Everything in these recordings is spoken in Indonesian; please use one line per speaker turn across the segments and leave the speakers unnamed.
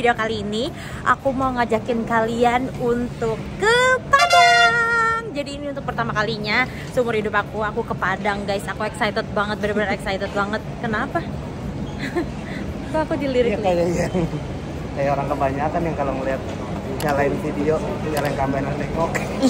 video kali ini aku mau ngajakin kalian untuk ke Padang. Jadi ini untuk pertama kalinya seumur hidup aku ke Padang, guys. Aku excited banget, bener-bener excited banget. Kenapa? Kok aku dilirik?
Iya, kayak orang kebanyakan yang kalau ngeliat nyalain video, nyalain kamera nengok.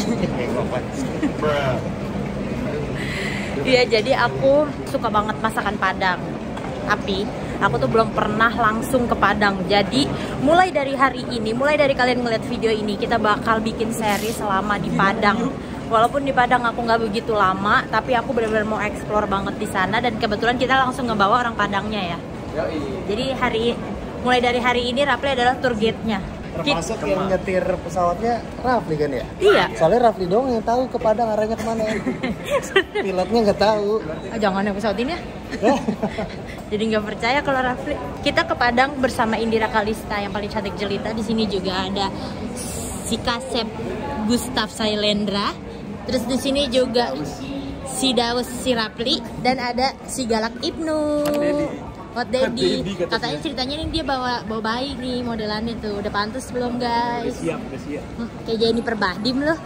Iya, jadi aku suka banget masakan Padang. Tapi aku tuh belum pernah langsung ke Padang. Jadi mulai dari hari ini, mulai dari kalian ngeliat video ini, kita bakal bikin seri selama di Padang. Walaupun di Padang aku nggak begitu lama, tapi aku benar-benar mau explore banget di sana. Dan kebetulan kita langsung ngebawa orang Padangnya ya. Jadi mulai dari hari ini Rafli adalah tour guide-nya.
Termasuk yang nyetir pesawatnya Rafli kan ya?
Iya.
Soalnya Rafli doang yang tahu ke Padang arahnya kemana. Pilotnya nggak tahu.
Jangan yang pesawat ini ya. Jadi nggak percaya kalau Rafli. Kita ke Padang bersama Indira Kalista yang paling cantik jelita. Di sini juga ada si Kasep Gustav Sailendra. Terus di sini juga si Daus si Rafli dan ada si Galak Ibnu. Hot Daddy. Katanya ceritanya nih dia bawa bayi nih modelannya tuh. Udah pantas belum guys?
Udah siap.
Kayak jadi Perbadim loh.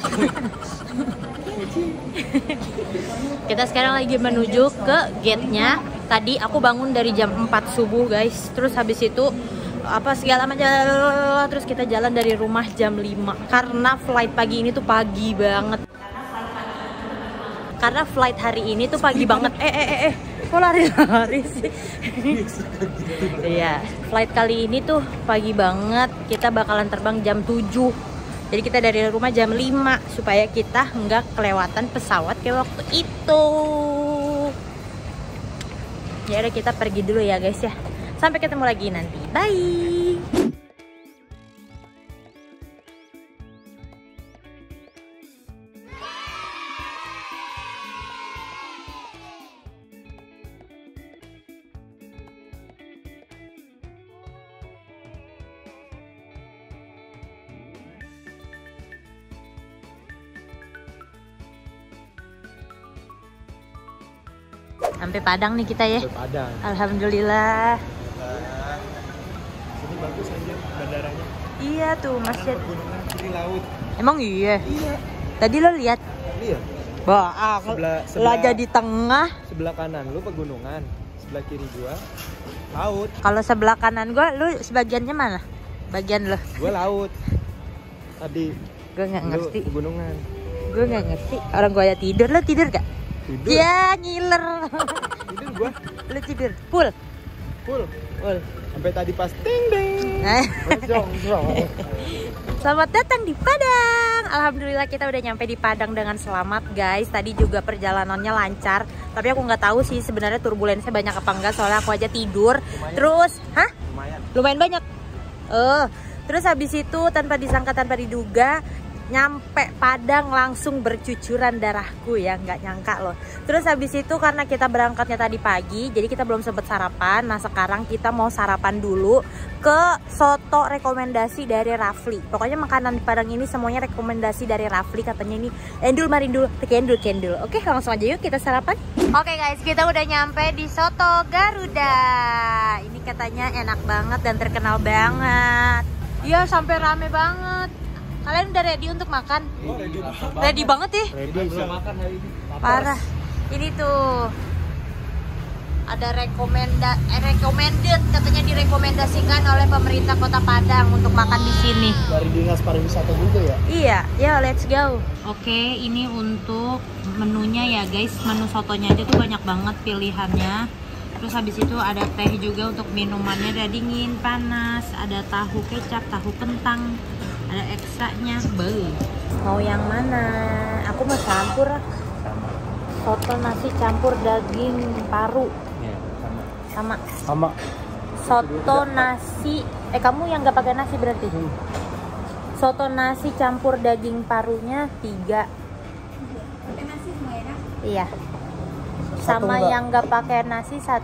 Kita sekarang lagi menuju ke gate-nya. Tadi aku bangun dari jam 4 subuh guys. Terus habis itu segala macam. Terus kita jalan dari rumah jam 5. Karena flight pagi ini tuh pagi banget. Karena flight hari ini tuh pagi banget. Kok lari-lari sih? Iya, flight kali ini tuh pagi banget. Kita bakalan terbang jam 7. Jadi kita dari rumah jam 5 supaya kita nggak kelewatan pesawat kayak waktu itu. Ya udah, kita pergi dulu ya guys ya. Sampai ketemu lagi nanti. Bye. Sampai Padang nih kita ya.
Sampai Padang.
Alhamdulillah.
Sini bagus aja bandaranya.
Iya tuh masjid.
Pegunungan kiri laut.
Emang iya?
Iya.
Tadi lo lihat?
Iya.
Lah jadi tengah.
Sebelah kanan lu pegunungan, sebelah kiri gua laut.
Kalau sebelah kanan gua, lu sebagiannya mana? Bagian lo?
Gua laut. Tadi.
Gua nggak ngerti.
Pegunungan.
Gue nggak ngerti. Orang gua ya tidur, lo tidur gak?
Tidur.
Ya ngiler.
Tidur gua.
Lu tidur? Full. Sampai
tadi pas ting ding.
Selamat datang di Padang. Alhamdulillah kita udah nyampe di Padang dengan selamat guys. Tadi juga perjalanannya lancar. Tapi aku nggak tahu sih sebenarnya turbulensnya banyak apa enggak. Soalnya aku aja tidur.
Lumayan.
Terus, lumayan banyak. Terus habis itu tanpa disangka tanpa diduga nyampe Padang langsung bercucuran darahku ya, nggak nyangka loh. Terus habis itu karena kita berangkatnya tadi pagi, jadi kita belum sempet sarapan. Nah sekarang kita mau sarapan dulu ke soto rekomendasi dari Rafli. Pokoknya makanan di Padang ini semuanya rekomendasi dari Rafli. Katanya ini endul marindul kendul. Oke, langsung aja yuk kita sarapan. Oke guys, kita udah nyampe di Soto Garuda. Ini katanya enak banget dan terkenal banget. Iya, sampai rame banget. Kalian udah ready untuk makan? Ready banget ya?
Ready bisa makan hari ini.
Parah. Ini tuh ada recommended, katanya direkomendasikan oleh pemerintah Kota Padang untuk makan di sini.
Dari Dinas Pariwisata juga ya?
Iya, ya let's go. Oke, ini untuk menunya ya guys. Menu sotonya aja tuh banyak banget pilihannya. Terus habis itu ada teh juga untuk minumannya, ada dingin, panas, ada tahu kecap, tahu kentang, ada ekstranya. Mau yang mana? Aku mau campur. Soto nasi campur daging paru.
Iya,
Sama.
Soto
nasi. Kamu yang nggak pakai nasi berarti? Soto nasi campur daging parunya 3. Pakai nasi semua ya? Iya. Sama yang nggak pakai nasi 1.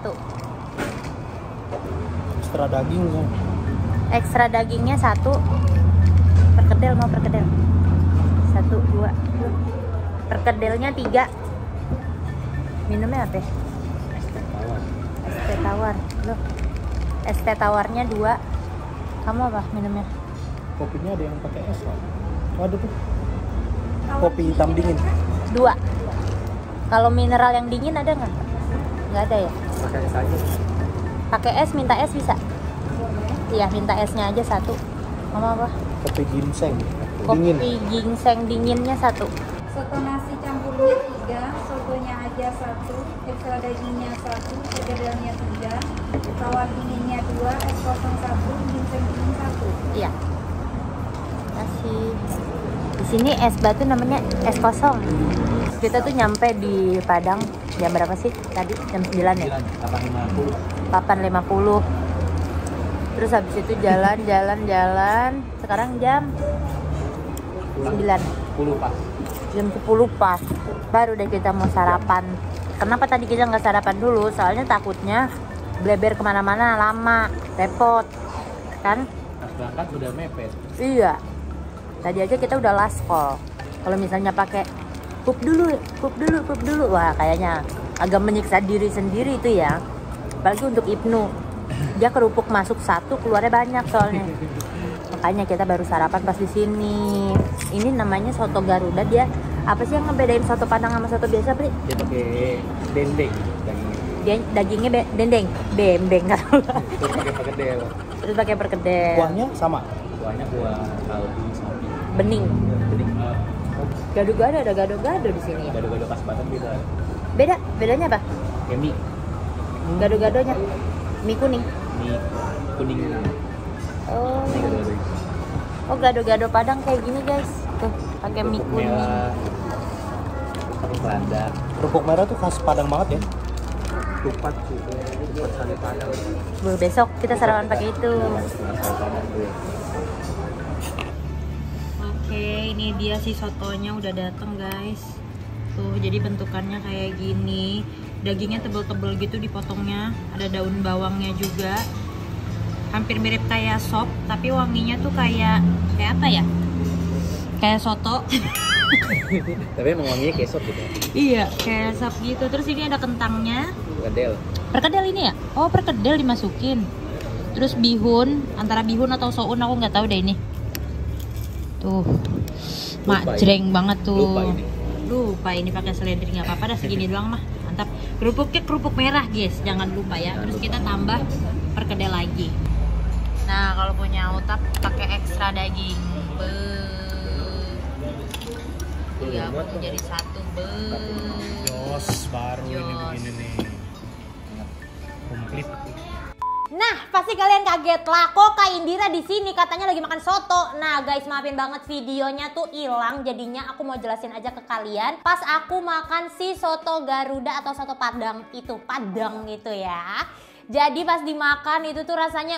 Ekstra daging kan?
Ekstra dagingnya 1. Perkedel, mau perkedel? 1, 2. Perkedelnya 3. Minumnya apa? Es teh tawar. Loh. Es teh tawarnya 2. Kamu apa minumnya?
Kopinya ada yang pakai es lah. Oh, ada tuh. Kopi hitam dingin.
2. Kalau mineral yang dingin ada nggak? Nggak ada ya?
Pakai es aja.
Pakai es, minta es bisa? Iya, minta esnya aja 1. Kamu apa?
Kopi ginseng.
Kopi
Dingin.
ginseng dinginnya 1.
Soto nasi campurnya 3, sotonya aja 1, ekstra dagingnya 1, pergedelnya 3, tawar dinginnya 2, es kosong 1, ginseng dingin 1.
Iya. Kasih. Di sini es batu namanya es kosong. Kita tuh nyampe di Padang jam berapa sih? Tadi jam 9 ya? 8.50. Terus habis itu jalan. Sekarang jam 9.
10 pas.
Jam 10 pas. Baru deh kita mau sarapan. Kenapa tadi kita nggak sarapan dulu? Soalnya takutnya bleber kemana-mana lama, repot, kan?
Pas berangkat sudah mepet.
Iya. Tadi aja kita udah last call. Kalau misalnya pakai pup dulu, wah kayaknya agak menyiksa diri sendiri itu ya. Apalagi untuk Ibnu, dia kerupuk masuk 1, keluarnya banyak soalnya. Makanya kita baru sarapan pas di sini. Ini namanya soto Garuda. Dia apa sih yang ngebedain soto Padang sama soto biasa, Pri?
Dia pakai dendeng dagingnya.
Dia dagingnya dendeng, bembeng kan.
Terus pakai perkedel.
Terus pakai perkedel.
Kuahnya sama. Kuahnya kuah kaldu sapi.
Bening.
Bening.
Gado-gado, ada gado-gado di sini ya.
Gado-gado khas Batam beda.
Bedanya apa?
Kayak mie.
Gado-gadonya mie kuning.
Mie kuning.
Oh.
Mie gado-gado.
Oh, gado-gado Padang kayak gini, guys. Tuh, pakai mie
Kerupuk
kuning.
merah. Pakai selada. Kerupuk merah tuh khas Padang banget ya. Kupat sih. Kupat sate Padang.
Besok kita sarapan pakai itu. Oke, ini dia si sotonya udah dateng, guys. Tuh, jadi bentukannya kayak gini. Dagingnya tebel-tebel gitu dipotongnya. Ada daun bawangnya juga. Hampir mirip kayak sop, tapi wanginya tuh kayak apa ya? Kayak soto.
Tapi emang wanginya kayak sop gitu.
Iya, kayak sop gitu. Terus ini ada kentangnya.
Perkedel.
Perkedel ini ya? Oh, perkedel dimasukin. Terus bihun, antara bihun atau soun aku nggak tahu deh ini. Tuh, majreng banget tuh. Lupa ini pakai seledri, nggak apa-apa, dah segini doang mah. Mantap. Kerupuknya kerupuk merah, guys. Jangan lupa ya. Terus kita tambah perkedel lagi. Nah, kalau punya utap pakai ekstra daging. Iya, jadi 1.
Jos, baru ini begini nih. Komplit.
Nah, pasti kalian kaget lah, kok Kak Indira di sini katanya lagi makan soto. Nah, guys, maafin banget videonya tuh hilang, jadinya aku mau jelasin aja ke kalian. Pas aku makan si soto Garuda atau soto Padang itu ya. Jadi pas dimakan itu tuh rasanya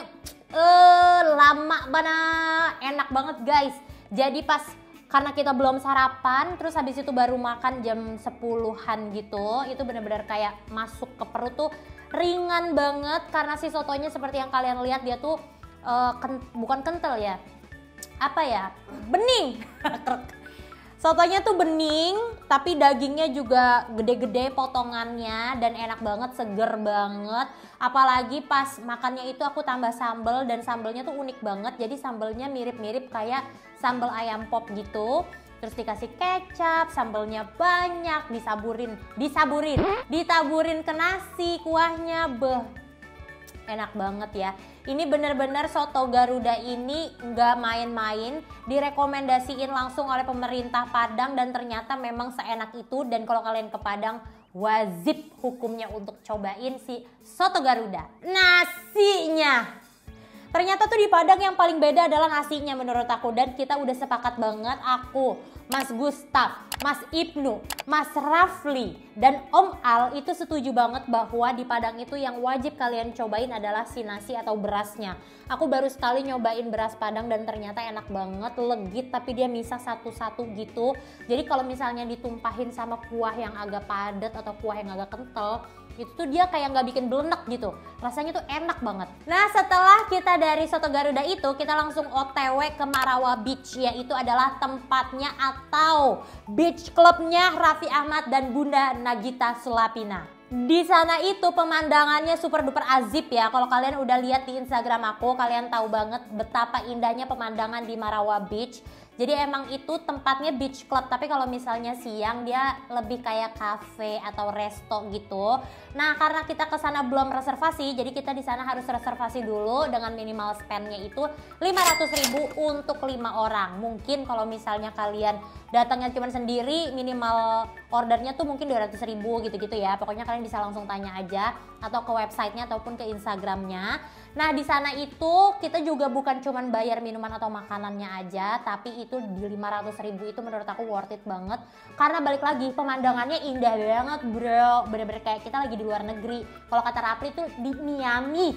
lama banget, enak banget, guys. Jadi pas karena kita belum sarapan, terus habis itu baru makan jam 10-an gitu, itu bener-bener kayak masuk ke perut tuh ringan banget. Karena si sotonya seperti yang kalian lihat, dia tuh bukan kental ya, apa ya, bening. Sotonya tuh bening, tapi dagingnya juga gede-gede potongannya dan enak banget, seger banget. Apalagi pas makannya itu aku tambah sambal, dan sambalnya tuh unik banget. Jadi sambalnya mirip-mirip kayak sambal ayam pop gitu. Terus dikasih kecap, sambalnya banyak, ditaburin ke nasi, kuahnya enak banget ya. Ini bener-bener soto Garuda ini nggak main-main, direkomendasiin langsung oleh pemerintah Padang, dan ternyata memang seenak itu. Dan kalau kalian ke Padang, wajib hukumnya untuk cobain si soto Garuda. Nasinya, ternyata tuh di Padang yang paling beda adalah nasinya menurut aku. Dan kita udah sepakat banget, aku, Mas Gustaf, Mas Ibnu, Mas Rafli, dan Om Al itu setuju banget bahwa di Padang itu yang wajib kalian cobain adalah si nasi atau berasnya. Aku baru sekali nyobain beras Padang dan ternyata enak banget, legit, tapi dia misah satu-satu gitu. Jadi kalau misalnya ditumpahin sama kuah yang agak padat atau kuah yang agak kental, itu tuh dia kayak nggak bikin belenek gitu, rasanya tuh enak banget. Nah, setelah kita dari soto Garuda itu, kita langsung OTW ke Marawa Beach, yaitu adalah tempatnya atau beach clubnya Raffi Ahmad dan Bunda Nagita Slavina. Di sana itu pemandangannya super duper azib ya. Kalau kalian udah lihat di Instagram aku, kalian tahu banget betapa indahnya pemandangan di Marawa Beach. Jadi emang itu tempatnya beach club, tapi kalau misalnya siang dia lebih kayak cafe atau resto gitu. Nah, karena kita ke sana belum reservasi, jadi kita di sana harus reservasi dulu dengan minimal spendnya itu 500.000 untuk 5 orang. Mungkin kalau misalnya kalian datangnya cuma sendiri, minimal ordernya tuh mungkin 200.000 gitu-gitu ya. Pokoknya kalian bisa langsung tanya aja atau ke websitenya ataupun ke Instagramnya. Nah, di sana itu kita juga bukan cuma bayar minuman atau makanannya aja, tapi itu di 500.000 itu menurut aku worth it banget. Karena balik lagi pemandangannya indah banget bro, bener-bener kayak kita lagi di luar negeri. Kalau kata Rapli tuh di Miami.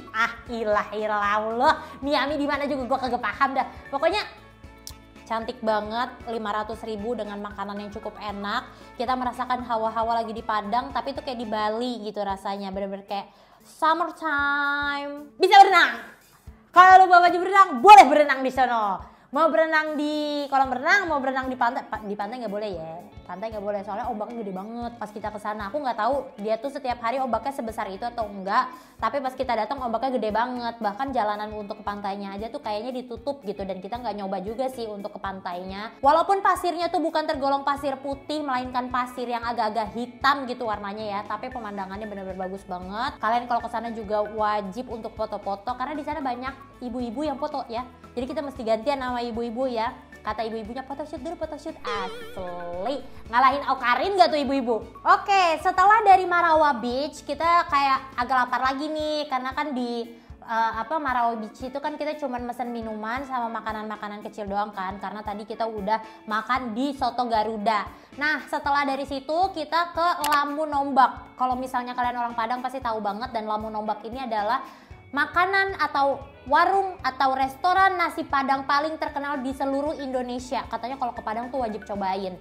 Allah, Miami di mana juga gue kagak paham dah. Pokoknya cantik banget, 500.000 dengan makanan yang cukup enak. Kita merasakan hawa-hawa lagi di Padang, tapi itu kayak di Bali gitu rasanya, bener-bener kayak summertime. Bisa berenang. Kalau lu bawa baju berenang, boleh berenang di sono. Mau berenang di kolam renang, mau berenang di pantai nggak boleh ya. Pantai nggak boleh soalnya ombaknya gede banget pas kita kesana. Aku nggak tahu dia tuh setiap hari ombaknya sebesar itu atau enggak. Tapi pas kita datang ombaknya gede banget. Bahkan jalanan untuk ke pantainya aja tuh kayaknya ditutup gitu. Dan kita nggak nyoba juga sih untuk ke pantainya. Walaupun pasirnya tuh bukan tergolong pasir putih, melainkan pasir yang agak-agak hitam gitu warnanya ya. Tapi pemandangannya benar-benar bagus banget. Kalian kalau kesana juga wajib untuk foto-foto karena di sana banyak ibu-ibu yang foto ya. Jadi kita mesti gantian sama ibu-ibu ya. Kata ibu-ibunya photoshoot dulu, photoshoot. Asli. Ngalahin Aukarin gak tuh ibu-ibu? Oke, setelah dari Marawa Beach kita kayak agak lapar lagi nih. Karena kan di Marawa Beach itu kan kita cuma mesen minuman sama makanan-makanan kecil doang kan. Karena tadi kita udah makan di Soto Garuda. Nah, setelah dari situ kita ke Lamun Ombak. Kalau misalnya kalian orang Padang pasti tahu banget. Dan Lamun Ombak ini adalah makanan atau warung atau restoran nasi Padang paling terkenal di seluruh Indonesia. Katanya kalau ke Padang tuh wajib cobain.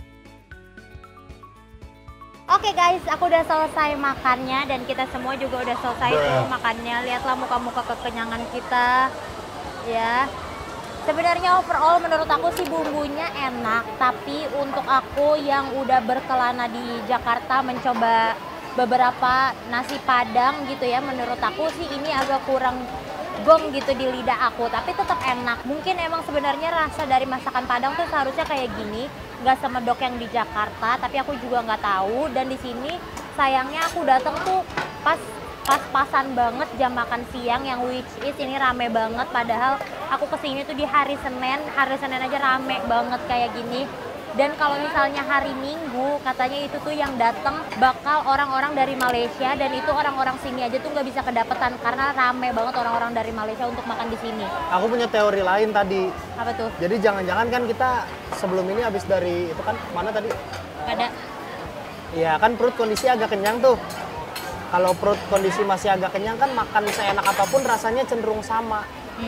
Oke guys, aku udah selesai makannya dan kita semua juga udah selesai tuh makannya. Lihatlah muka-muka kekenyangan kita. Ya. Sebenarnya overall menurut aku sih bumbunya enak, tapi untuk aku yang udah berkelana di Jakarta mencoba beberapa nasi Padang gitu ya, menurut aku sih ini agak kurang gong gitu di lidah aku, tapi tetap enak. Mungkin emang sebenarnya rasa dari masakan Padang tuh seharusnya kayak gini, nggak semedok yang di Jakarta, tapi aku juga nggak tahu. Dan di sini sayangnya aku datang tuh pas-pasan banget jam makan siang yang which is ini rame banget, padahal aku kesini tuh di hari Senin aja rame banget kayak gini. Dan kalau misalnya hari Minggu katanya itu tuh yang datang bakal orang-orang dari Malaysia, dan itu orang-orang sini aja tuh nggak bisa kedapetan karena rame banget orang-orang dari Malaysia untuk makan di sini.
Aku punya teori lain tadi.
Apa tuh?
Jadi jangan-jangan kan kita sebelum ini habis dari itu kan mana tadi?
Ada.
Iya kan perut kondisi agak kenyang tuh. Kalau perut kondisi masih agak kenyang kan makan seenak apapun rasanya cenderung sama.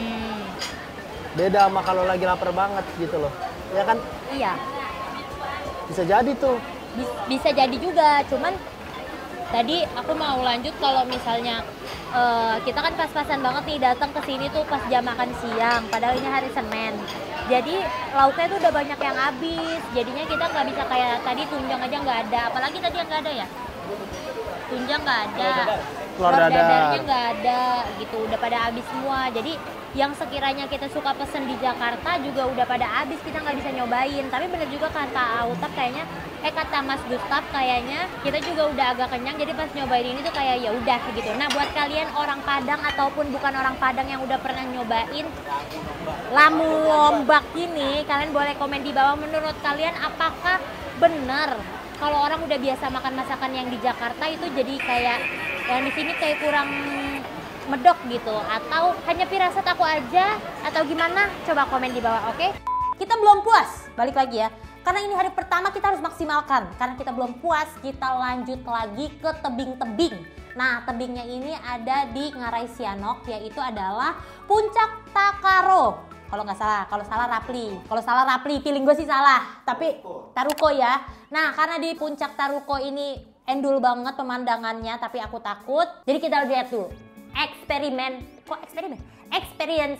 Beda sama kalau lagi lapar banget gitu loh. Ya kan?
Iya.
Bisa jadi tuh.
Bisa jadi juga, cuman tadi aku mau lanjut kalau misalnya kita kan pas-pasan banget nih datang ke sini tuh pas jam makan siang, padahal ini hari Senin. Jadi lauknya tuh udah banyak yang habis, jadinya kita nggak bisa kayak tadi tunjang aja nggak ada, apalagi tadi yang nggak ada ya. Tunjang nggak ada, telur dadarnya nggak ada gitu, udah pada habis semua. Jadi yang sekiranya kita suka pesen di Jakarta juga udah pada habis, kita nggak bisa nyobain. Tapi bener juga kata Autap kayaknya, kata Mas Gustaf kayaknya kita juga udah agak kenyang, jadi pas nyobain ini tuh kayak ya udah gitu. Nah buat kalian orang Padang ataupun bukan orang Padang yang udah pernah nyobain Lamun Ombak ini, kalian boleh komen di bawah menurut kalian apakah bener kalau orang udah biasa makan masakan yang di Jakarta itu jadi kayak yang di sini kayak kurang medok gitu, atau hanya firasat aku aja atau gimana? Coba komen di bawah, oke? Kita belum puas, balik lagi ya. Karena ini hari pertama kita harus maksimalkan. Karena kita belum puas, kita lanjut lagi ke tebing-tebing. Nah, tebingnya ini ada di Ngarai Sianok, yaitu adalah Puncak Takaro. Kalau nggak salah, kalau salah Rapli. Kalau salah Rapli, feeling gue sih salah. Tapi Taruko ya. Nah, karena di Puncak Taruko ini endul banget pemandangannya, tapi aku takut. Jadi kita lihat dulu. Experience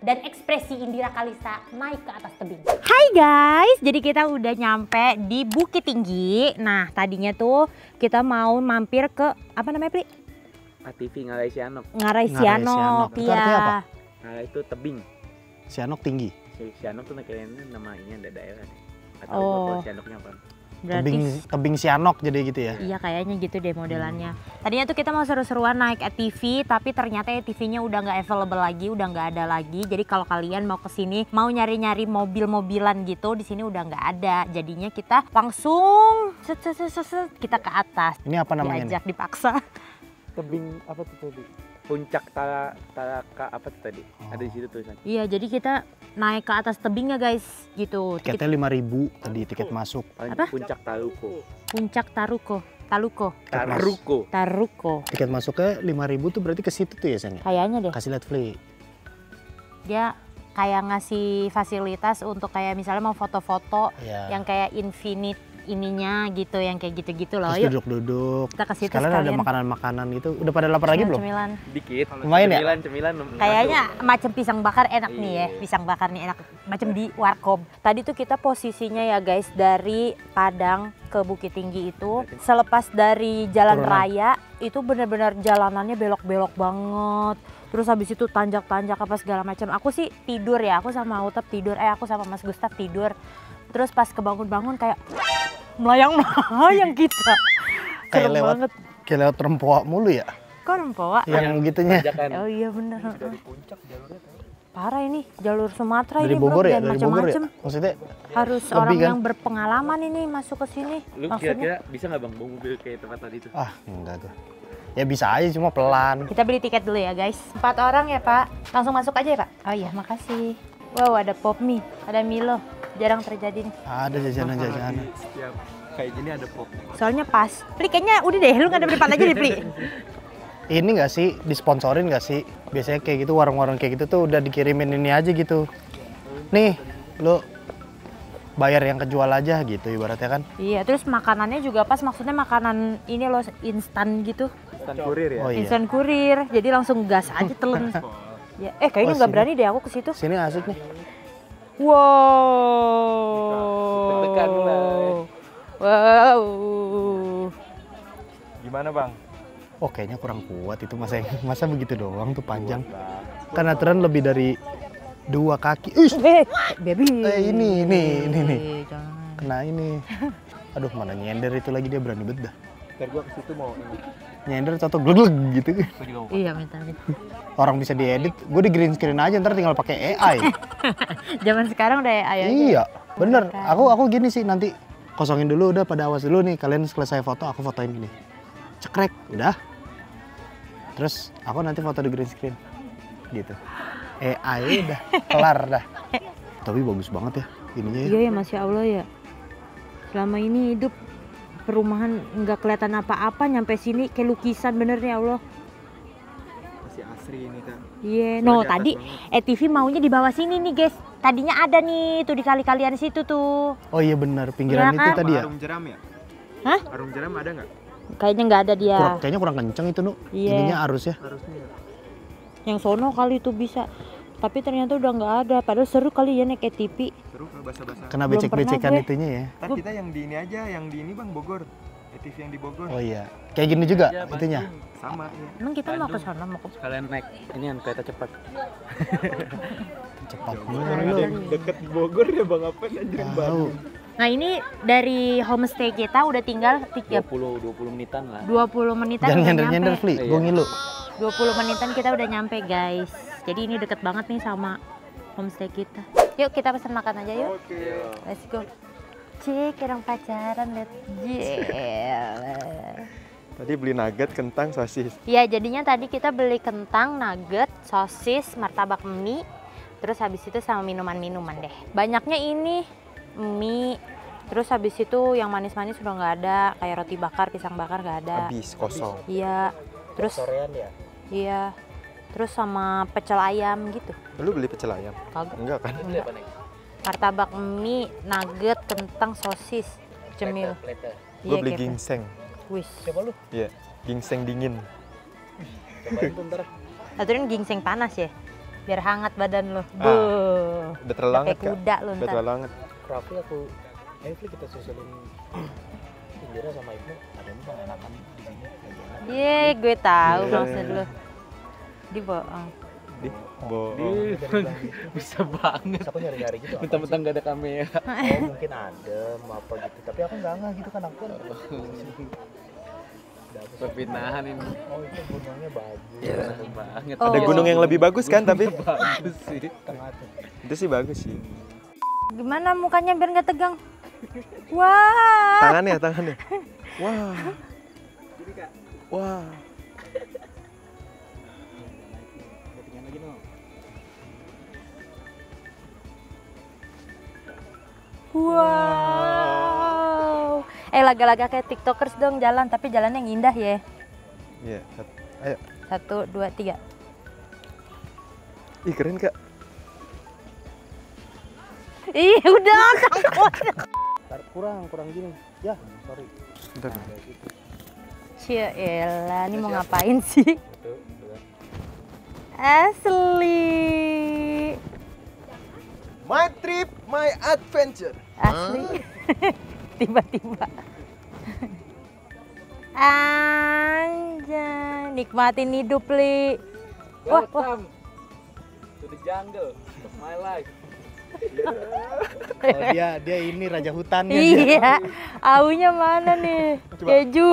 dan ekspresi Indira Kalista naik ke atas tebing. Hai guys, jadi kita udah nyampe di Bukit Tinggi. Nah tadinya tuh kita mau mampir ke apa namanya Pri?
ATV Ngarai Sianok.
Ngarai Sianok,
Itu artinya apa?
Ngarai itu tebing.
Sianok tinggi.
Sianok tuh kayaknya nama ini ada daerah deh. Atau
Oh.
Sianoknya apa?
Berarti
Tebing Sianok jadi gitu ya.
iya kayaknya gitu deh modelannya. Tadinya tuh kita mau seru-seruan naik ATV, tapi ternyata ATV-nya udah nggak available lagi, udah nggak ada lagi. Jadi kalau kalian mau kesini, mau nyari-nyari mobil-mobilan gitu, di sini udah nggak ada. Jadinya kita langsung kita ke atas.
Ini apa namanya?
Diajak dipaksa.
Tebing apa tuh tadi? Puncak Taraka apa tuh tadi? Ada di situ tulisan.
Iya, jadi kita naik ke atas tebingnya guys, gitu.
Tiketnya 5.000 tadi tiket masuk.
Apa?
Puncak Taruko.
Puncak Taruko.
Taruko.
Tiket masuknya 5.000 tuh berarti ke situ tuh ya San ya?
Kayaknya deh.
Kasih lihat free.
Dia kayak ngasih fasilitas untuk kayak misalnya mau foto-foto
Iya.
yang kayak infinite ininya gitu, yang kayak gitu-gitu loh.
Terus
Yuk
duduk-duduk.
kita ke situ
Sekalian ada
sekalian.
makanan-makanan itu. Udah pada lapar lagi belum?
Cemilan.
Dikit.
Lumayan ya?
Cemilan.
Kayaknya macam pisang bakar enak nih ya.
Iya.
Pisang bakar nih enak. Macam di warkop. Tadi tuh kita posisinya ya guys dari Padang ke Bukit Tinggi itu. Selepas dari jalan
Turunan.
raya itu benar-benar jalanannya belok-belok banget. Terus habis itu tanjak-tanjak apa segala macam. Aku sih tidur ya. Aku sama Utep tidur. Aku sama Mas Gustaf tidur. Terus pas kebangun-bangun kayak melayang-melayang kita.
Kayak
Serem
lewat
banget.
kayak lewat Rempoa mulu ya?
Kok Rempoa?
Yang gitunya.
Tanjakan.
Oh iya bener.
Dari puncak jalurnya tuh.
Parah ini jalur Sumatera
Dari
ini bro,
Bogor ya?
dan
Dari Bogor ya?
macem-macem.
Maksudnya
Harus
Lebih
orang
kan?
yang berpengalaman ini masuk ke sini.
Lu
Maksudnya
kira-kira bisa nggak bang bawa mobil kayak tempat tadi tuh?
enggak tuh. Ya bisa aja cuma pelan.
kita beli tiket dulu ya guys. 4 orang ya Pak. Langsung masuk aja ya Pak. Oh iya makasih. Wow ada pop mie, ada Milo. Jarang terjadi nih.
Ada jajanan-jajanan.
Setiap kayak gini ada pop.
Soalnya pas. Pli kayaknya udah deh, lu nggak ada berdepan aja deh Pli.
Ini nggak sih disponsorin nggak sih? Biasanya kayak gitu warung-warung kayak gitu tuh udah dikirimin ini aja gitu. Nih, lu bayar yang kejual aja gitu ibaratnya kan.
Iya, terus makanannya juga pas. Maksudnya makanan ini loh instan gitu.
Instan kurir ya?
Oh iya.
Instan kurir. Jadi langsung gas aja telan. Ya, kayaknya
Oh,
nggak
sini.
berani deh aku ke situ.
Sini asik nih.
Wow.
Deg-degan mulai.
Wow.
Gimana bang?
Oh kayaknya kurang kuat itu masa begitu doang tuh panjang. Kan aturan lebih dari 2 kaki.
Baby.
Ini nih.
Jangan.
Kena ini. Aduh mana nyender itu lagi dia berani bet dah.
Ntar gua ke situ mau ini.
Nyender atau gleg gitu.
Gua juga mau.
Iya minta.
Orang bisa diedit, gue di green screen aja ntar tinggal pakai AI.
Zaman sekarang udah ayo.
Iya, bener. Aku gini sih nanti kosongin dulu udah pada awas dulu nih kalian selesai foto aku fotoin gini. Cekrek, udah. Terus aku nanti foto di green screen. Gitu. AI udah kelar dah. Tapi bagus banget ya ininya ya.
Iya ya Masya Allah ya. Selama ini hidup perumahan nggak kelihatan apa-apa, nyampe sini kayak lukisan bener ya Allah.
Masih asri ini kan.
Iya,
Di
no
atas
tadi
banget.
ETV maunya di bawah sini nih guys. Tadinya ada nih tuh di kali-kalian situ tuh.
Oh iya bener, pinggiran
Iya
itu
kan?
tadi ya.
Arung jeram ya?
Hah?
Arung jeram ada nggak?
Kayaknya nggak ada dia.
Kayaknya kurang kenceng itu Nu.
Iya.
Ininya arusnya.
Harusnya ya.
Yang sono kali itu bisa. Tapi ternyata udah nggak ada. Padahal seru kali ya naik ATV.
Seru kalau basah-basah.
Kena
Belum
becek-becekan
pernah gue.
itunya ya.
Ntar kita yang di ini aja, yang di ini bang Bogor. ATV yang di Bogor.
Oh iya. Kayak gini juga
Iya,
itunya.
Bandung. Sama ya.
Emang kita mau ke
Bandung.
sana mau ke
Sekalian naik ini yang kereta cepat.
Cepat
Ada
mulu.
yang deket di Bogor ya bang apa anjir yang
Tahu.
Nah ini dari homestay kita udah tinggal
20 menitan lah.
20 menitan
Jangan
udah
nyender-nyender,
nyampe.
Fli.
Iya.
Gue ngilu.
20 menitan kita udah nyampe guys. Jadi ini deket banget nih sama homestay kita. Yuk kita pesan makan aja yuk.
Oke.
Let's go. Cik, orang pacaran liat. Yeah.
Tadi beli nugget, kentang, sosis.
Ya jadinya tadi kita beli kentang, nugget, sosis, martabak mie. Terus habis itu sama minuman-minuman deh. Banyaknya ini mie. Terus habis itu yang manis-manis udah nggak ada. Kayak roti bakar, pisang bakar nggak ada.
Habis, kosong.
Iya. Terus
Sorean ya?
iya. Terus sama pecel ayam gitu.
Lu beli pecel ayam?
Kagak.
Enggak kan?
Beli apa nih?
Martabak mie, nugget, kentang, sosis, cemil.
Plater.
Gue beli
kayak
ginseng.
Wis.
Coba lu.
Iya, ginseng dingin.
Cobain tuh ntar.
Aturin ginseng panas ya. biar hangat badan lo. Buh.
Udah terlalu hangat,
kayak kuda lo
Udah
ntar.
terlalu hangat.
Raffi aku, ayo Fli kita susulin Indira sama Ibnu. Ada nih bang enakan di sini. Lagi enak.
Ye, gue tahu
Iya.
maksud lo. Di bohong.
Bohong.
Bisa banget. Aku nyari-nyari gitu.
Mentang-mentang gak ada kamera.
Oh mungkin adem apa gitu. Tapi aku nggak gitu kan aku.
Perpindahan ini.
Oh itu gunungnya bagus.
Iya, banget.
Oh.
Ada gunung yang lebih bagus kan tapi
Bagus sih. Tengah tuh.
itu sih bagus sih.
Gimana mukanya biar nggak tegang? Wah.
Tangannya. Wah. Wah.
Wow. Laga-laga kayak tiktokers dong jalan, tapi jalan yang indah ya.
Iya, ayo.
1, 2, 3.
Ih, keren Kak.
Ih, udah takut.
Kurang gini. Ya, sorry.
Bentar.
Cia elah, ini mau ngapain sih?
Satu, dua.
Asli.
My trip, my adventure.
Asli. Tiba-tiba. Anjay, nikmatin hidup, Li. Wah, wah.
To the jungle of my life.
Oh, dia ini raja hutan ya.
Iya, aunya mana nih? Keju.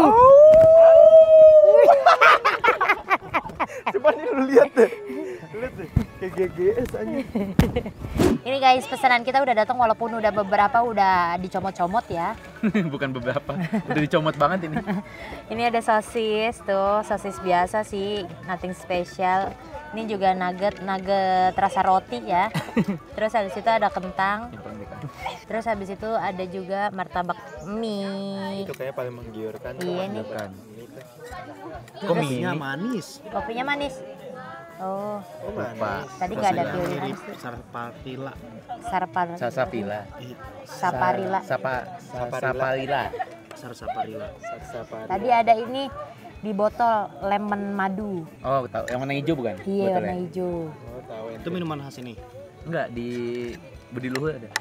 Coba nih lu lihat deh. Lihat deh. Kayak GGS aja.
Ini guys, pesanan kita udah datang walaupun udah beberapa udah dicomot-comot ya.
Bukan beberapa, udah dicomot banget ini.
Ini ada sosis tuh, sosis biasa sih, nothing special. Ini juga nugget rasa roti ya. Terus habis itu ada kentang. Terus habis itu ada juga martabak mie.
Itu kayaknya paling menggiurkan.
Iya nih.
Bukan.
Kopinya manis.
Kopinya manis. Oh,
Lupa.
tadi nggak ada pilihan
Mirip
sih.
sarpatila.
Sasapila.
Saparila.
Sapalila.
Sarsaparila.
Tadi ada ini di botol lemon madu.
Oh, tahu. Yang warna hijau bukan?
Iya,
Botolnya?
warna hijau.
Oh, tahu
Itu minuman khas ini.
Enggak, di Budi Luhur ada.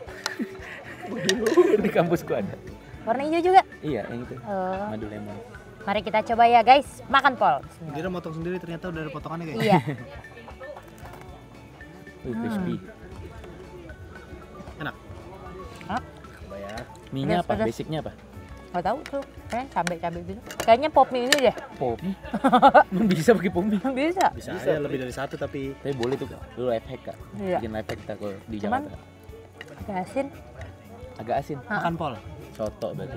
Di kampusku ada.
Warna hijau juga.
Iya, yang itu.
Oh.
Madu lemon.
Mari kita coba ya guys, makan Pol.
Dia motong sendiri ternyata udah ada potongannya kayak.
Iya.
Wih, crispy.
Enak.
Hah?
Mie-nya
Pedas,
apa?
pedas.
Basicnya apa?
Gak tahu tuh, kayak cabai gitu. Kayaknya pop mie ini deh.
Pop mie. Emang bisa pakai pop mie?
Bisa.
Bisa aja lebih dari satu tapi
Tapi boleh tuh Kak. Lu life hack Kak.
Iya.
Bikin life hack kita kalau di
Cuman-
Jakarta.
Agak asin.
Agak asin.
makan pol.
Soto berarti.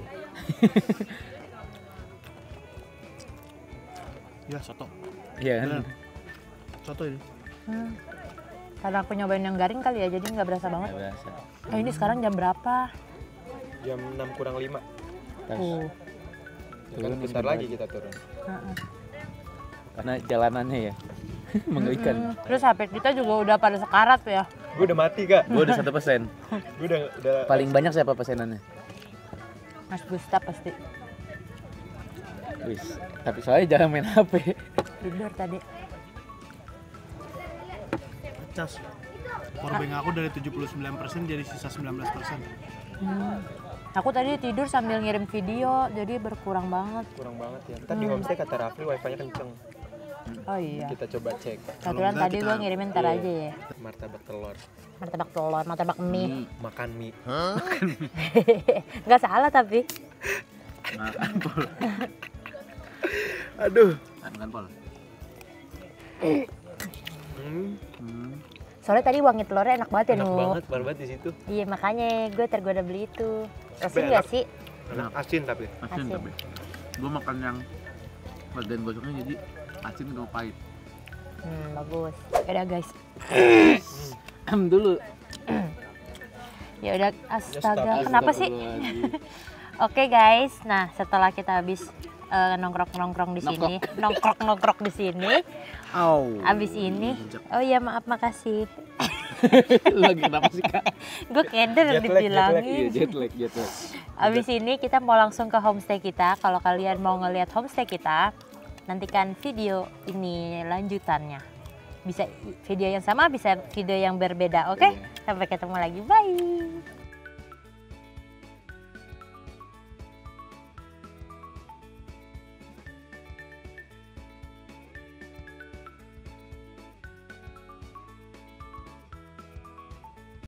Ya soto.
Iya kan?
Bener. Soto ini.
Karena aku nyobain yang garing kali ya, jadi nggak berasa banget.
Nggak berasa.
Ini sekarang jam berapa?
Jam 6 kurang 5.
Pas.
Tuh.
Ya kan bentar lagi kita turun.
Karena jalanannya ya mengerikan.
Terus HP kita juga udah pada sekarat ya.
Gue udah mati Kak.
Gue udah 1%.
Gue udah
Paling banyak siapa pesanannya?
Mas Gustaf pasti
Wis. Tapi soalnya jangan main HP.
tidur tadi.
Cas. Powerbank aku dari 79% jadi sisa 19%.
Aku tadi tidur sambil ngirim video, jadi berkurang banget.
kurang banget ya. Ntar di homestay kata Rafli wifi-nya kenceng.
Oh iya.
Kita coba cek.
Kebetulan
enggak,
tadi
kita-
gua ngirimin ntar
Iya.
aja ya.
Martabak telur,
Martabak telur, martabak mie.
makan mie.
Nggak salah tapi.
Makan pol.
Aduh.
Makan pol.
Soalnya tadi wangi telurnya enak banget ya,
Enak
Nu.
banget, baru banget di situ.
Iya, makanya gue tergoda beli itu. Asin
Enak.
nggak sih?
Enak asin tapi.
Asin
Asin.
tapi. Gue makan yang bagian gosoknya jadi asin atau pahit.
Bagus. Yaudah guys.
Dulu.
Ya udah, astaga.
Astaga.
Kenapa sih? Oke guys. Nah, setelah kita habis nongkrong-nongkrong di sini, nongkrok di sini. Abis ini, oh iya maaf makasih.
Lagi kenapa sih Kak?
Gue keder dibilangin.
Jet lag.
Abis ini kita mau langsung ke homestay kita. Kalau kalian mau ngelihat homestay kita, nantikan video ini lanjutannya. Bisa video yang sama, bisa video yang berbeda. Oke? Sampai ketemu lagi. Bye.